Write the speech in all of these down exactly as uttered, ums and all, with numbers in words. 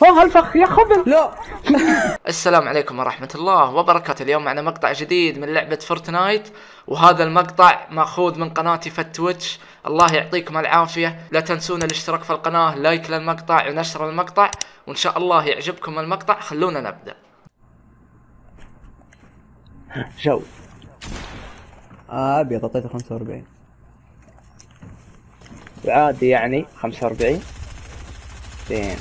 اوه هالفخ يا خبل. لا. السلام عليكم ورحمة الله وبركاته. اليوم معنا مقطع جديد من لعبة فورتنايت، وهذا المقطع ماخوذ من قناتي في التويتش. الله يعطيكم العافية، لا تنسون الاشتراك في القناة، لايك للمقطع ونشر المقطع، وإن شاء الله يعجبكم المقطع. خلونا نبدأ. جو آه ابيض اعطيته خمسة وأربعين عادي يعني خمسة وأربعين. زين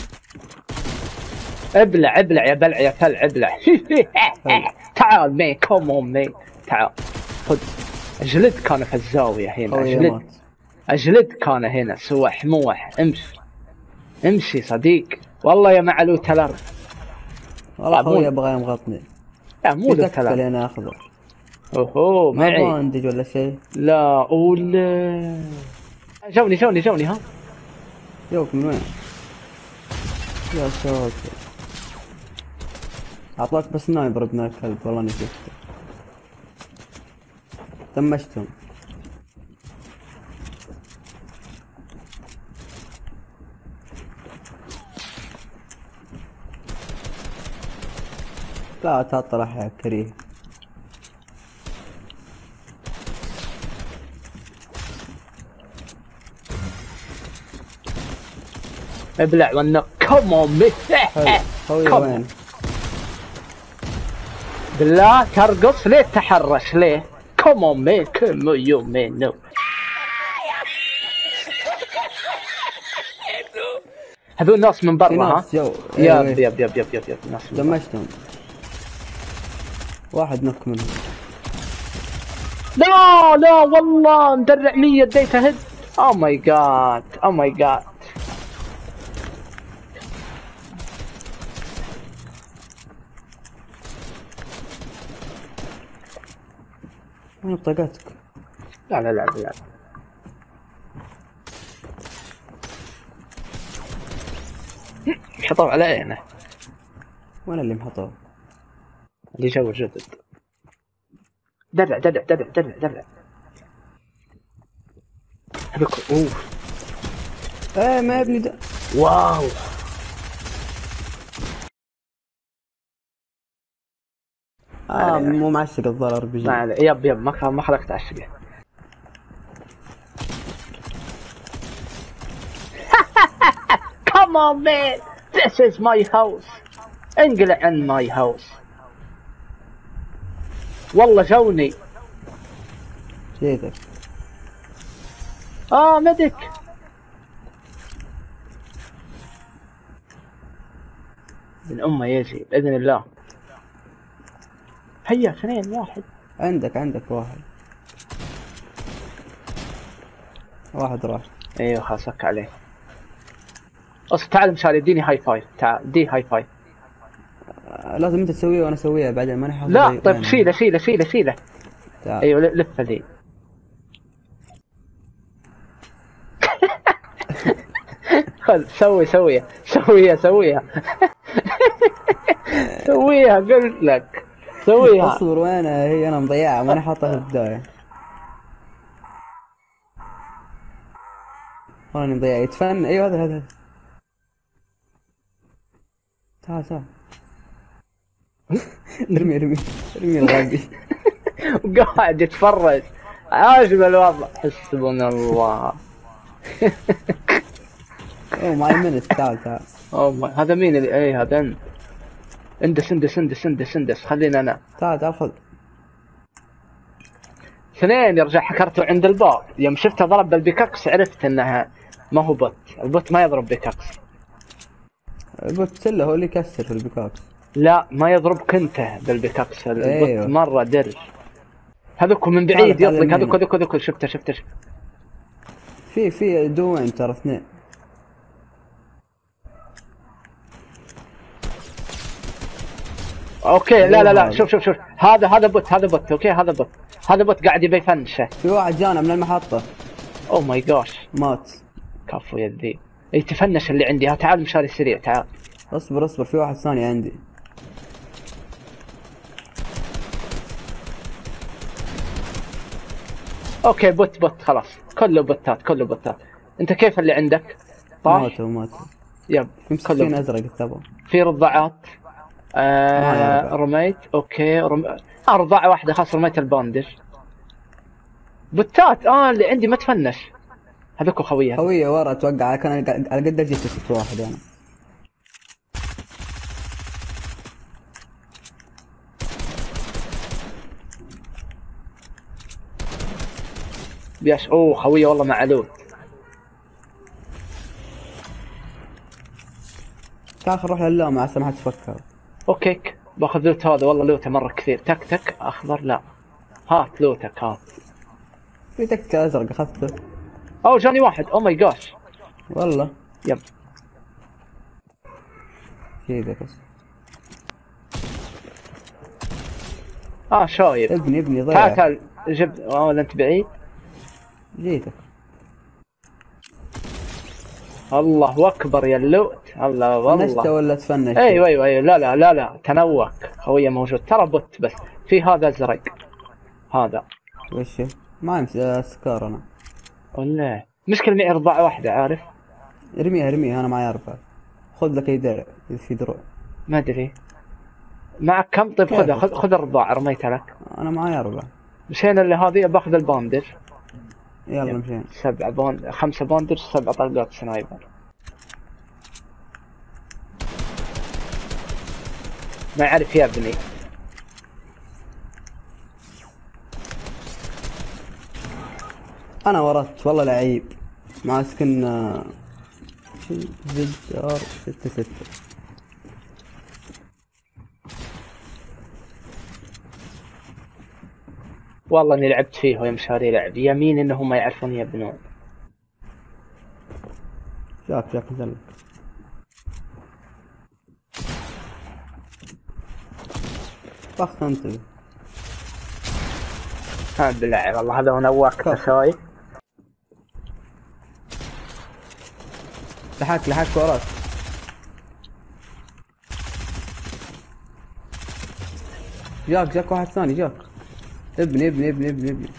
ابلع ابلع يا بلع يا كلع ابلع. تعال مي كوم اون مي تعال خذ. اجلد كان في الزاوية هنا، اجلد اجلد كان هنا سوح موح. امشي امشي صديق. والله يا معلوت الارض. والله خوي ابغى يمغطني. لا مو ذا كلام. خليني اخذه. اوهو معي. ما عندي ولا شيء. لا ولا جوني جوني جوني ها. يوك من وين؟ يا ساتر. اعطاك بس نايبر ابن الكلب والله اني شفته. دمجتهم. لا تطرح يا كريه. ابلع والنق. كومون مي. خوي وين؟ بالله ترقص ليه تحرش ليه؟ كومون مي كم يو مي نو. هذول ناس من برا ها؟ يب يب يب يب يب يب يب ناس دمجتهم. واحد نك منهم. لا لا والله مدرع مية اديته هيد. او ماي جاد او ماي جاد. وين بطاقتك؟ لا لا لا لا حطوا علي انا. وين اللي محطوه؟ اللي جو جدد. درع درع درع درع درع. هذوك اوف. ايه ما يبني ده. واو اه مو معشق الضرر بيجي. ما علي. يب يب ما ما خلقت عشقه. Come on man, this is my house. انقلع عن my house. والله جوني. جيتك. اه مدك. من امه يجي باذن الله. هيا اثنين واحد. عندك عندك واحد. واحد راح. ايوه خلاص فك عليه. اصلا تعال مشاري اديني هاي فايف. تعال دي هاي فايف. آه لازم انت تسويه وانا اسويها بعدين ماني حاضر. لا طيب شيله شيله شيله شيله. ايوه لفه ذي. خذ سوي سويها سويها سويها. سويها قلت لك سويها. اصبر وينها هي؟ انا مضيعها ماني حاطها في البداية. والله اني مضيعها. يتفن. ايوه هذا هذا. تعال تعال. ارمي ارمي ارمي الغبي. وقاعد يتفرج. عاجب الوضع. حسبنا الله. اوه معي منس. تعال تعال. اوه هذا مين اللي اي هذا انت. اندس اندس اندس اندس اندس خلينا انا. تعال تعال خذ. اثنين يرجع حكرته عند الباب. يوم شفته ضرب بالبيكاكس عرفت انها ما هو بوت. البوت ما يضرب بيكاكس. البوت سله هو اللي يكسر في البيكاكس. لا ما يضربك انت بالبيكاكس. البوت أيوه. مرة درج. هذوك من بعيد يطلق. هذوك هذوك هذوك شفته شفته شفته. في في دوين ترى اثنين. اوكي لا لا لا شوف شوف شوف. هذا هذا بوت هذا بوت. اوكي هذا بوت هذا بوت قاعد يبي يفنشه. في واحد جانا من المحطة. اوه ماي جاش مات. كفو يدي. اي تفنش اللي عندي. ها تعال مشاري سريع تعال. اصبر اصبر في واحد ثاني عندي. اوكي بوت بوت خلاص. كله بوتات كله بوتات. انت كيف اللي عندك؟ طاح؟ ماتوا ماتوا. يب في مسكين ازرق تبغى. في رضاعات. آه رميت اوكي رم... آه رضاعة واحدة خلاص رميت الباندج. بوتات اه اللي عندي ما تفنش. هذوك خويه خويه ورا اتوقع كان على قد جيت ست واحد انا. بيش اوه خويه والله معلول. تعال نروح للومة عسى ما حد تفكر. اوكي باخذ لوت هذا والله لوته مرة كثير. تك تك اخضر لا هات لوتك هات. في تك ازرق اخذته. اوه جاني واحد او ماي جاش والله. يب كذا بس. اه شايب. ابني ابني ضيع. تعال تعال جبت اه انت بعيد. جيتك. الله اكبر يا اللوت. الله والله. فنشت ولا تفنش؟ ايوه ايوه ايوه لا لا لا لا تنوك خويه موجود ترى بوت بس في هذا ازرق هذا. وش ما امس سكار انا. ولا مشكلة معي رضاعة واحدة عارف. ارميها ارميها انا معي اربعة. خذ لك اي درع اذا في دروع. ما ادري معك كم؟ طيب خذها خذ خذ الرضاعة رميتها لك. انا معي اربعة. مشينا اللي هذه باخذ الباندج. يلا مشينا. سبعة باند خمسة باندج سبعة طلقات سنايبر. ما يعرف يا ابني. انا ورطت والله لعيب مع سكن زد ار ستة ستة. والله اني لعبت فيه ويا مشاري لعب يمين انهم ما يعرفون يبنون. شاف شاف نزلك. طخ انتبه. ها بالله والله هذا هو نواك تساوي. لحق لحق وراك. جاك جاك واحد ثاني جاك. ابني ابني ابني ابني ابني.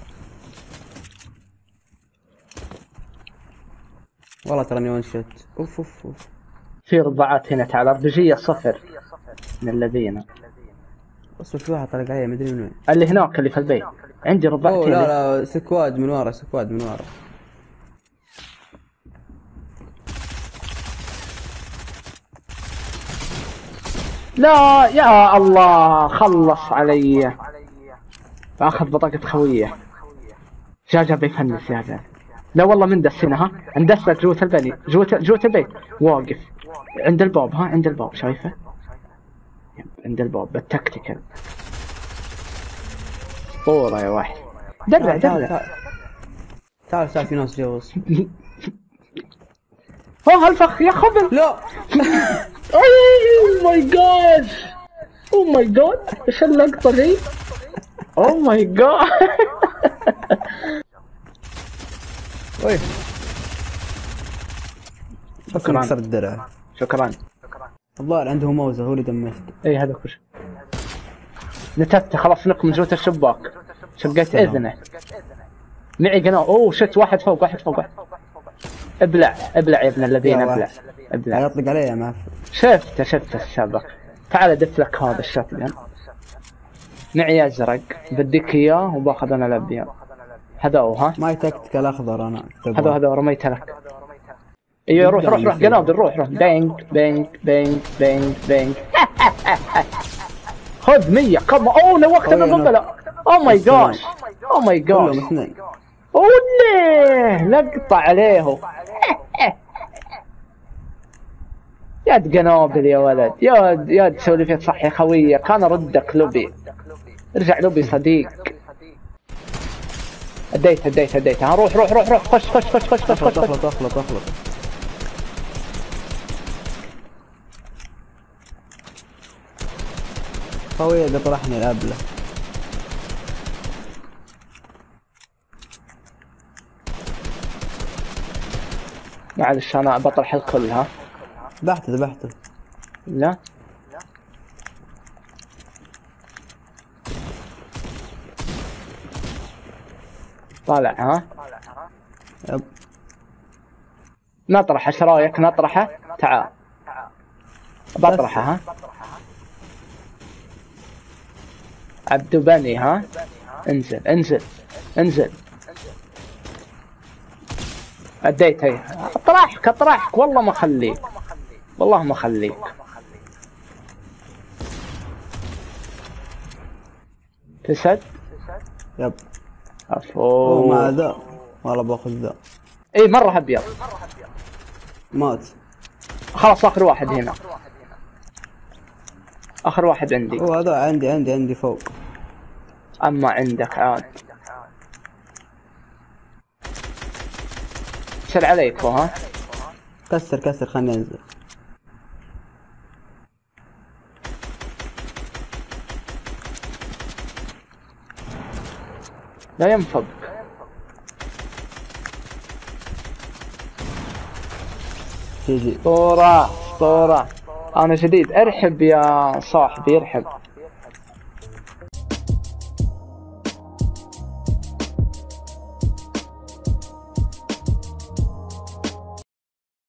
والله تراني وان شوت. اوف اوف اوف. في رضاعات هنا تعال اربجية صفر من الذين. بس في واحد طلق علي مدري من وين. اللي هناك اللي في البيت عندي رضاعتين. لا لا سكواد من ورا سكواد من ورا. لا يا الله خلص علي. اخذ بطاقة خوية. جاجا بيفنس يا زلمة. لا والله من دس هنا ها اندس لك جوة البني جوة جوة البيت واقف عند الباب ها عند الباب شايفه عند الباب بالتكتيكال. اسطورة يا واحد. درع درع. تعال تعال في ناس جوز. اوه هالفخ يا خبل. لا. اوه ماي جاد اوه ماي جاد ايش اللقطة ذي. اوه ماي جاد. وي شكرا كسر الدرع. شكرا. الظاهر عنده موزة هو اللي دمجت. اي هذا كل شيء. نتت خلاص نك من جوة الشباك شقيت اذنه. معي قناة. اوه شت واحد فوق واحد فوق واحد. ابلع ابلع يا ابن الذين ابلع ابلع. يطلق علي يا معفن. شفته شفته السابق. تعال ادف لك هذا الشاتجن. معي ازرق بديك اياه وباخذ انا الابيض. هذا هو ها. ماي تكتيكال اخضر انا. هذا هذا رميته لك. ايوه روح روح روح قنابل روح روح بينج بينج بينج بينج بينج. خذ مية كم. اوه نوقت القنبلة. اوه ماي جاش اوه ماي جاش. اوه لقطة عليه. يا قنابل يا ولد يا يا تسوي فيه صح يا خويه. كان ردك لوبي. ارجع لوبي صديق. اديت اديت اديت ها روح روح روح روح خش خش خش خش خش خش اخلط اخلط اخلط. خويه اذا طرحني الابله. معلش انا بطرح الكل ها. ذبحته ذبحته. لا طالع ها. يب. نطرح ايش رايك نطرحه؟ تعال بطرحه. ها عبدو بني. ها انزل انزل انزل. اديت هي. اطرحك اطرحك والله ما خليك، والله ما خليك. تسد. يب. عفو. مع ذا والله باخذ ذا. اي مرة ابيض. مات. خلاص اخر واحد هنا، اخر واحد عندي. هو هذا عندي عندي عندي فوق. اما عندك عاد. سل عليك. ها كسر كسر خلني انزل. لا ينفض. جي جي. صورة صورة. انا جديد. ارحب يا صاحبي ارحب.